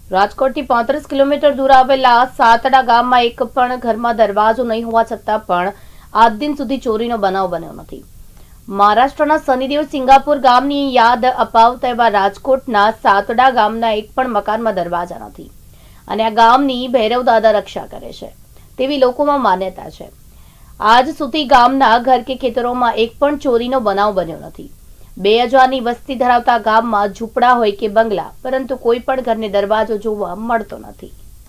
રાજકોટથી 35 કિલોમીટર દૂર આવેલા સાતડા ગામમાં એક પણ ઘરમાં દરવાજો નહીં હોવા છતાં પણ આજ દિન સુધી ચોરીનો બનાવ બન્યો નથી। મહારાષ્ટ્રના શનિદેવ સિંગાપુર ગામની યાદ અપાવતા એવા રાજકોટના સાતડા ગામના એક પણ મકાનમાં દરવાજા નથી અને આ ગામની ભૈરવ દાદા રક્ષા કરે છે તેવી લોકોમાં માન્યતા છે। આજ સુધી ગામના ઘર કે ખેતરોમાં એક પણ ચોરીનો બનાવ બન્યો નથી। 2000ની વસ્તી ધરાવતા ગામમાં ઝૂંપડા હોય કે બંગલા, પરંતુ કોઈ પણ ઘરને દરવાજો જોવા મળતો નથી।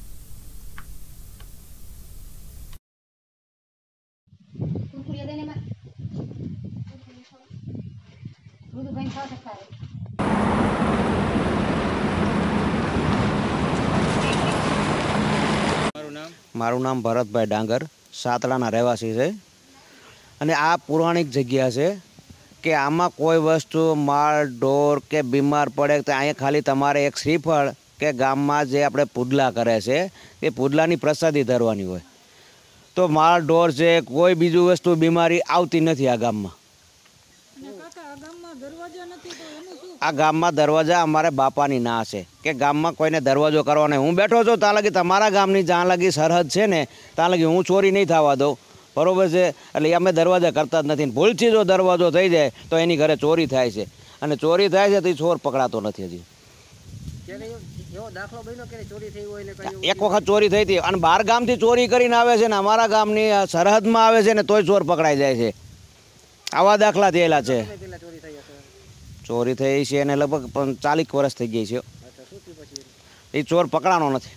મારું નામ ભરતભાઈ ડાંગર, સાતડાના રહેવાસી છે અને આ પૌરાણિક જગ્યા છે કે આમાં કોઈ વસ્તુ માળ ઢોર કે બીમાર પડે તો અહીંયા ખાલી તમારે એક શ્રીફળ કે ગામમાં જે આપણે પૂજલા કરે છે એ પૂજલાની પ્રસાદી ધરવાની હોય, તો માળ ઢોર છે કોઈ બીજું વસ્તુ બીમારી આવતી નથી આ ગામમાં। આ ગામમાં દરવાજા અમારે બાપાની ના છે કે ગામમાં કોઈને દરવાજો કરવાનો। હું બેઠો છું ત્યાં લગી તમારા ગામની જ્યાં લગી સરહદ છે ને ત્યાં લગી હું ચોરી નહીં થવા દઉં, બરોબર છે। એટલે અમે દરવાજા કરતા જ નથી। ભૂલથી જો દરવાજો થઈ જાય તો એની ઘરે ચોરી થાય છે અને ચોરી થાય છે તો એ ચોર પકડાતો નથી। હજી એક વખત ચોરી થઈ હતી અને 12 ગામથી ચોરી કરીને આવે છે ને અમારા ગામની સરહદમાં આવે છે ને તોય ચોર પકડાઈ જાય છે। આવા દાખલા થયેલા છે। ચોરી થઈ છે એને લગભગ 40 વર્ષ થઈ ગઈ છે, એ ચોર પકડાનો નથી।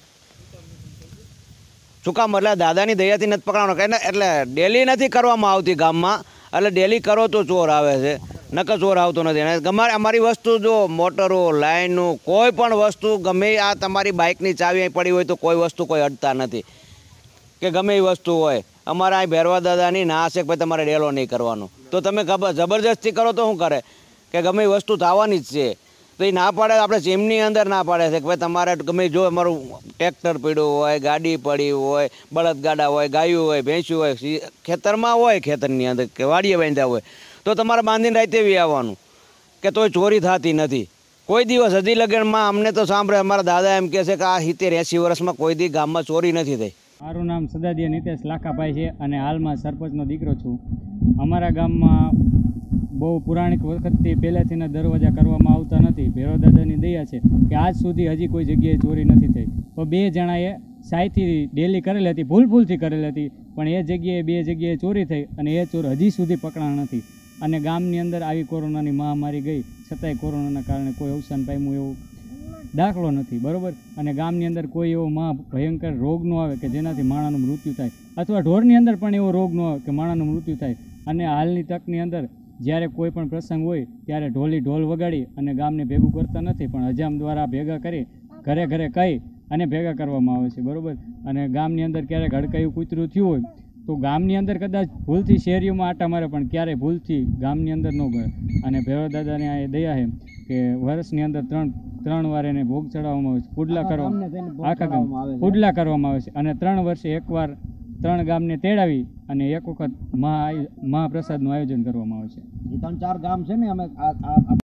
શું કામ? એટલે દાદાની દયાથી નથી પકડાવાનો, એટલે ડેલી નથી કરવામાં આવતી ગામમાં, એટલે ડેલી કરો તો ચોર આવે છે, નકર ચોર આવતો નથી। અને અમારી વસ્તુ જો મોટરો લાઈનનું કોઈ પણ વસ્તુ ગમે, આ તમારી બાઇકની ચાવી અહીં પડી હોય તો કોઈ વસ્તુ કોઈ અડતા નથી કે ગમે એ વસ્તુ હોય। અમારા અહીં ભૈરવા દાદાની ના છે કે ભાઈ તમારે ડેલો નહીં કરવાનો, તો તમે જબરજસ્તી કરો તો શું કરે કે ગમે એ વસ્તુ થવાની જ છે, તો એ ના પાડે। આપણે ચીમની અંદર ના પાડે છે કે ભાઈ તમારે ગમે જો અમારું ટ્રેક્ટર પડ્યું હોય, ગાડી પડી હોય, બળદગાડા હોય, ગાયું હોય, ભેંસું હોય, ખેતરમાં હોય, ખેતરની અંદર કે વાડીએ બાંધ્યા હોય, તો તમારે બાંધીને રાતે બી આવવાનું કે તોય ચોરી થતી નથી કોઈ દિવસ। હજી લગનમાં અમને તો સાંભળે અમારા દાદા એમ કહે છે કે આ 70-80 વર્ષમાં કોઈ દી ગામમાં ચોરી નથી થઈ। મારું નામ સદાદિયા નિતેશ લાખાભાઈ છે અને હાલમાં સરપંચનો દીકરો છું। અમારા ગામમાં બહુ પુરાણિક વખતથી પહેલેથી દરવાજા કરવામાં આવતા નથી। ભૈરવ દાદાની દયા છે કે આજ સુધી હજી કોઈ જગ્યાએ ચોરી નથી થઈ। તો 2 જણાએ સાયથી ડેલી કરેલી હતી, ભૂલથી કરેલી હતી, પણ એ જગ્યાએ 2 જગ્યાએ ચોરી થઈ અને એ ચોર હજી સુધી પકડાણા નથી। અને ગામની અંદર આવી કોરોનાની મહામારી ગઈ છતાંય કોરોનાના કારણે કોઈ અવસાન પામ્યું એવું દાખલો નથી, બરાબર। અને ગામની અંદર કોઈ એવો ભયંકર રોગ ન આવે કે જેનાથી માણસનું મૃત્યુ થાય, અથવા ઢોરની અંદર પણ એવો રોગ ન આવે કે માણસનું મૃત્યુ થાય। અને હાલની તકની અંદર જ્યારે કોઈ પણ પ્રસંગ હોય ત્યારે ઢોલ વગાડી અને ગામને ભેગું કરતા નથી, પણ હજામ દ્વારા ભેગા કરી ઘરે ઘરે કહી અને ભેગા કરવામાં આવે છે, બરાબર। અને ગામની અંદર ક્યારેક હડકાયું કૂતરું થયું હોય તો ગામની અંદર કદાચ ભૂલથી શેરીઓમાં આટા મારે, પણ ક્યારેય ભૂલથી ગામની અંદર ન ગળે। અને ભૈરવ દાદાની આ દયા છે કે વર્ષની અંદર ત્રણ વાર એને ભોગ ચડાવવામાં આવે છે, પૂડલા કરવામાં આવે છે અને 3 વર્ષે એકવાર 3 ગામને તેડાવી અને એક વખત મહાપ્રસાદનું આયોજન કરવામાં આવે છે। 3-4 ગામ છે ને અમે